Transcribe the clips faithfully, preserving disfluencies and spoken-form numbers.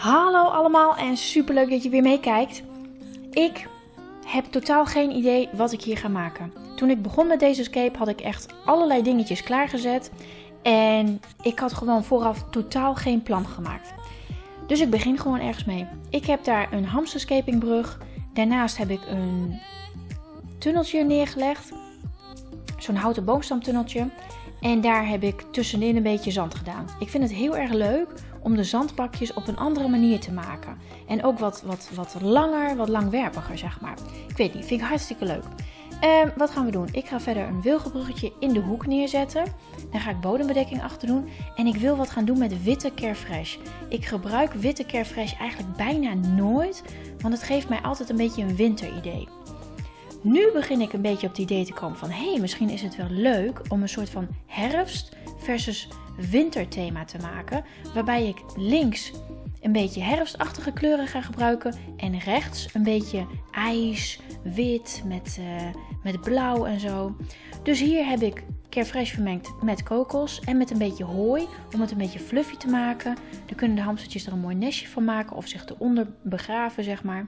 Hallo allemaal en superleuk dat je weer meekijkt. Ik heb totaal geen idee wat ik hier ga maken. Toen ik begon met deze escape had ik echt allerlei dingetjes klaargezet. En ik had gewoon vooraf totaal geen plan gemaakt. Dus ik begin gewoon ergens mee. Ik heb daar een hamsterscapingbrug. Daarnaast heb ik een tunneltje neergelegd. Zo'n houten boomstamtunneltje. En daar heb ik tussenin een beetje zand gedaan. Ik vind het heel erg leuk om de zandbakjes op een andere manier te maken. En ook wat, wat, wat langer, wat langwerpiger zeg maar. Ik weet niet, vind ik hartstikke leuk. Uh, wat gaan we doen? Ik ga verder een wilgenbruggetje in de hoek neerzetten. Daar ga ik bodembedekking achter doen. En ik wil wat gaan doen met witte Carefresh. Ik gebruik witte Carefresh eigenlijk bijna nooit. Want het geeft mij altijd een beetje een winteridee. Nu begin ik een beetje op het idee te komen van... hé, hey, misschien is het wel leuk om een soort van herfst versus winterthema te maken. Waarbij ik links een beetje herfstachtige kleuren ga gebruiken. En rechts een beetje ijs, wit met, uh, met blauw en zo. Dus hier heb ik Carefresh vermengd met kokos en met een beetje hooi. Om het een beetje fluffy te maken. Dan kunnen de hamstertjes er een mooi nestje van maken of zich eronder begraven zeg maar.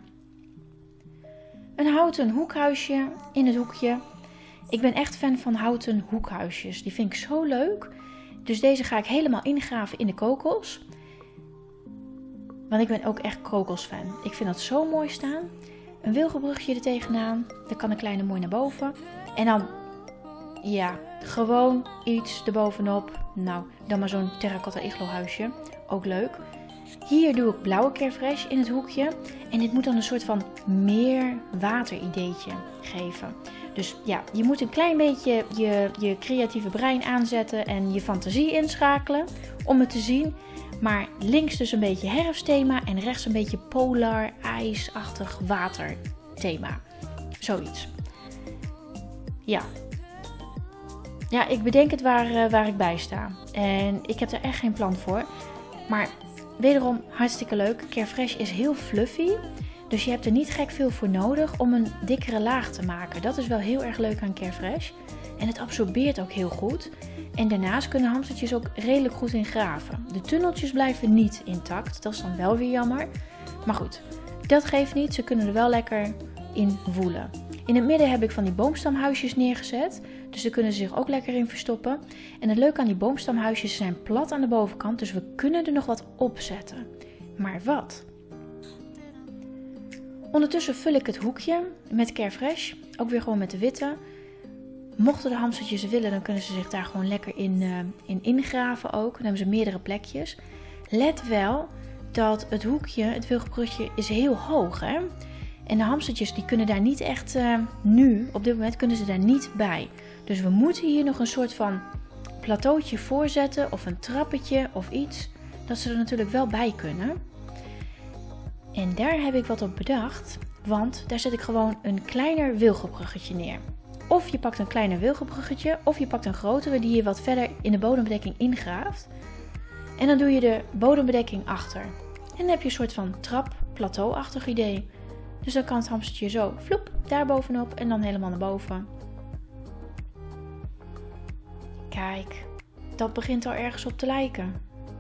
Een houten hoekhuisje in het hoekje. Ik ben echt fan van houten hoekhuisjes. Die vind ik zo leuk. Dus deze ga ik helemaal ingraven in de kokos. Want ik ben ook echt kokosfan. Ik vind dat zo mooi staan. Een wilgenbrugje er tegenaan. Dan kan een kleine mooi naar boven. En dan, ja, gewoon iets erbovenop. Nou, dan maar zo'n terracotta iglo huisje. Ook leuk. Hier doe ik blauwe Carefresh in het hoekje. En dit moet dan een soort van meer water ideetje geven. Dus ja, je moet een klein beetje je, je creatieve brein aanzetten en je fantasie inschakelen om het te zien. Maar links dus een beetje herfstthema en rechts een beetje polar, ijsachtig waterthema. Zoiets. Ja. Ja, ik bedenk het waar, waar ik bij sta. En ik heb er echt geen plan voor. Maar wederom hartstikke leuk. Carefresh is heel fluffy. Dus je hebt er niet gek veel voor nodig om een dikkere laag te maken. Dat is wel heel erg leuk aan Carefresh. En het absorbeert ook heel goed. En daarnaast kunnen hamstertjes ook redelijk goed in graven. De tunneltjes blijven niet intact. Dat is dan wel weer jammer. Maar goed, dat geeft niet. Ze kunnen er wel lekker in woelen. In het midden heb ik van die boomstamhuisjes neergezet. Dus daar kunnen ze zich ook lekker in verstoppen. En het leuke aan die boomstamhuisjes zijn plat aan de bovenkant. Dus we kunnen er nog wat op zetten. Maar wat? Ondertussen vul ik het hoekje met Carefresh. Ook weer gewoon met de witte. Mochten de hamstertjes willen, dan kunnen ze zich daar gewoon lekker in, uh, in ingraven ook. Dan hebben ze meerdere plekjes. Let wel dat het hoekje, het wilgenbrugje, is heel hoog, hè? En de hamstertjes die kunnen daar niet echt, uh, nu, op dit moment, kunnen ze daar niet bij. Dus we moeten hier nog een soort van plateautje voorzetten of een trappetje of iets. Dat ze er natuurlijk wel bij kunnen. En daar heb ik wat op bedacht, want daar zet ik gewoon een kleiner wilgenbruggetje neer. Of je pakt een kleiner wilgenbruggetje, of je pakt een grotere die je wat verder in de bodembedekking ingraaft. En dan doe je de bodembedekking achter. En dan heb je een soort van trap, plateauachtig idee. Dus dan kan het hamstertje zo, vloep, daar bovenop en dan helemaal naar boven. Kijk, dat begint al ergens op te lijken.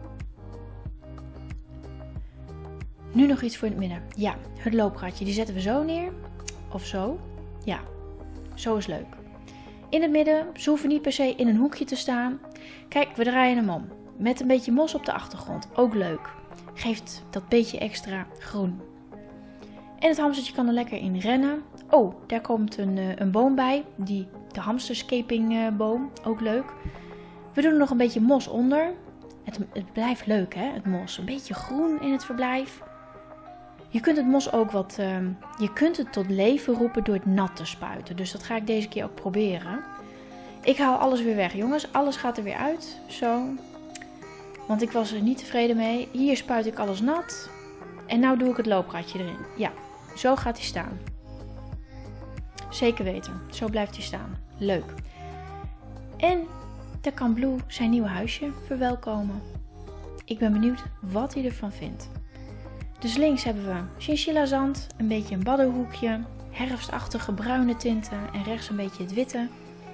Nu nog iets voor in het midden. Ja, het loopgatje, die zetten we zo neer. Of zo. Ja, zo is leuk. In het midden, ze hoeven niet per se in een hoekje te staan. Kijk, we draaien hem om. Met een beetje mos op de achtergrond. Ook leuk. Geeft dat beetje extra groen. En het hamstertje kan er lekker in rennen. Oh, daar komt een, een boom bij. Die, de hamsterscaping boom. Ook leuk. We doen er nog een beetje mos onder. Het, het blijft leuk hè, het mos. Een beetje groen in het verblijf. Je kunt het mos ook wat, uh, je kunt het tot leven roepen door het nat te spuiten. Dus dat ga ik deze keer ook proberen. Ik haal alles weer weg jongens. Alles gaat er weer uit. Zo. Want ik was er niet tevreden mee. Hier spuit ik alles nat. En nu doe ik het loopgatje erin. Ja, zo gaat hij staan. Zeker weten. Zo blijft hij staan. Leuk. En dan kan Blue zijn nieuwe huisje verwelkomen. Ik ben benieuwd wat hij ervan vindt. Dus links hebben we chinchilla zand, een beetje een baddenhoekje, herfstachtige bruine tinten en rechts een beetje het witte.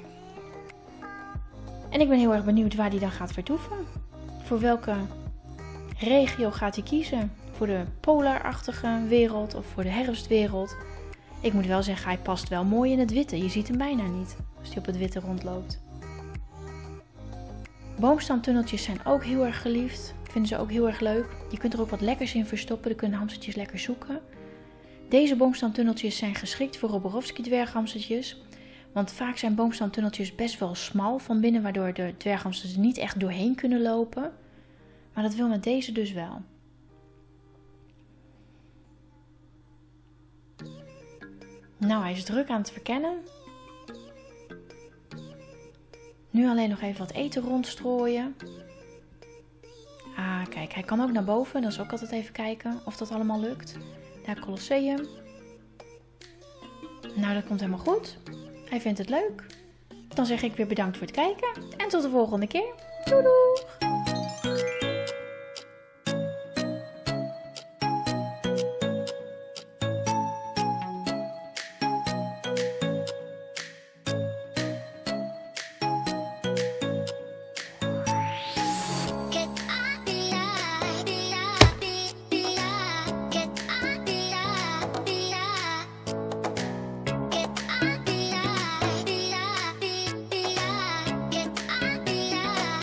En ik ben heel erg benieuwd waar hij dan gaat vertoeven. Voor welke regio gaat hij kiezen? voor de polarachtige wereld of voor de herfstwereld. Ik moet wel zeggen, hij past wel mooi in het witte. Je ziet hem bijna niet als hij op het witte rondloopt. Boomstamtunneltjes zijn ook heel erg geliefd. Vinden ze ook heel erg leuk. Je kunt er ook wat lekkers in verstoppen. Dan kunnen hamstertjes lekker zoeken. Deze boomstamtunneltjes zijn geschikt voor Roborowski dwerghamstertjes. Want vaak zijn boomstamtunneltjes best wel smal van binnen, waardoor de dwerghamsters er niet echt doorheen kunnen lopen. Maar dat wil met deze dus wel. Nou, hij is druk aan het verkennen. Nu alleen nog even wat eten rondstrooien. Ah, kijk, hij kan ook naar boven. Dat is ook altijd even kijken of dat allemaal lukt. Daar Colosseum. Nou, dat komt helemaal goed. Hij vindt het leuk. Dan zeg ik weer bedankt voor het kijken. En tot de volgende keer. Doei doei!